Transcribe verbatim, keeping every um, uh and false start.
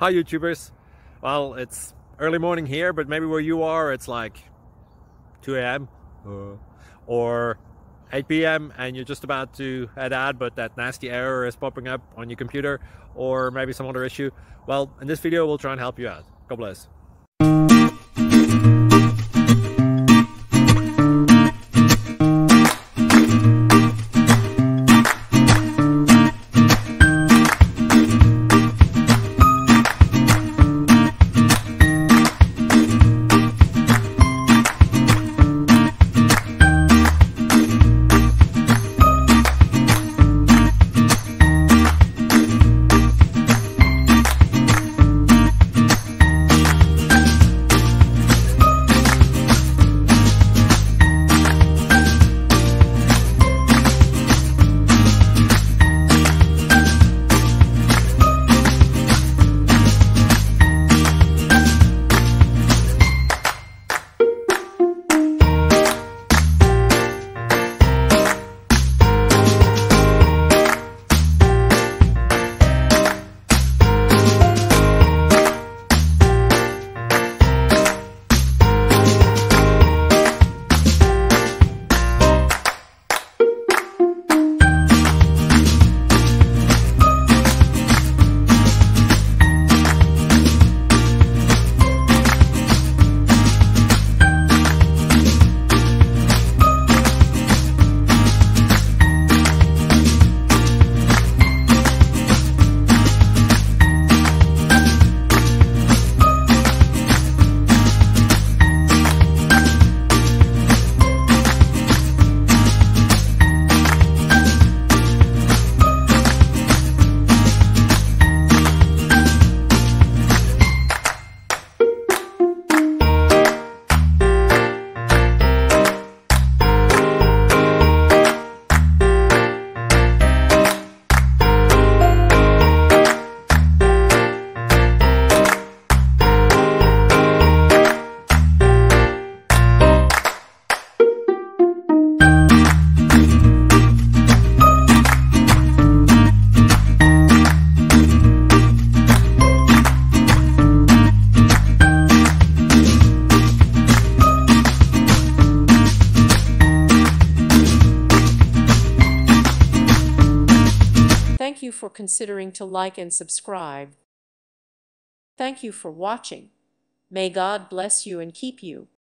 Hi YouTubers. Well, it's early morning here, but maybe where you are it's like two A M uh, or eight P M and you're just about to head out, but that nasty error is popping up on your computer, or maybe some other issue. Well, in this video we'll try and help you out. God bless. Thank you for considering to like and subscribe. Thank you for watching. May God bless you and keep you.